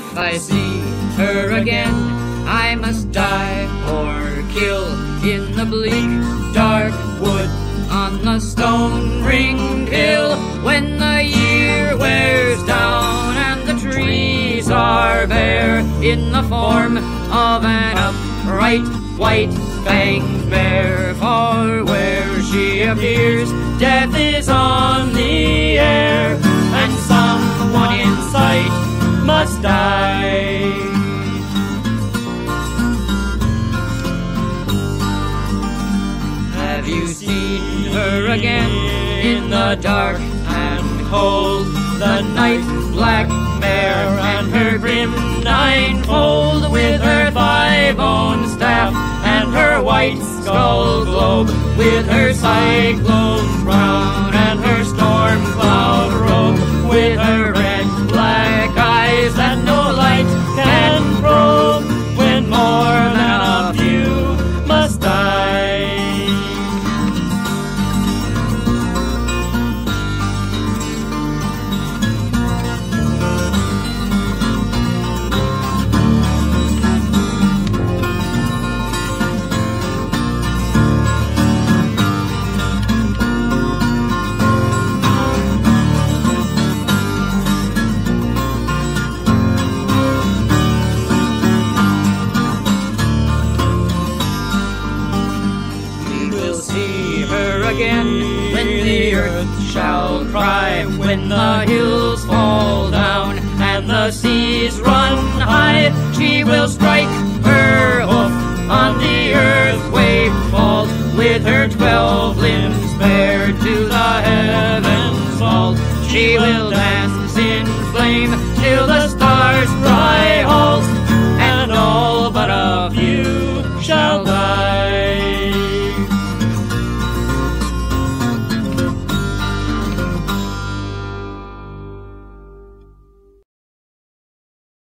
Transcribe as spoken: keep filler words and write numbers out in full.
If I see her again, I must die or kill in the bleak, dark wood on the stone-ringed hill. When the year wears down and the trees are bare, in the form of an upright white-fanged bear. For where she appears, death is on the air, and someone in sight must die. Have you seen her again in the dark and cold? The night black mare and her grim ninefold, with her thigh-bone staff and her white skull globe, with her cyclone crown and her storm cloud robe, with her red black eyes that no light can probe, when more than a few must die. Again, when the earth shall cry, when the hills fall down and the seas run high, she will strike her hoof on the earth wave fall, with her twelve limbs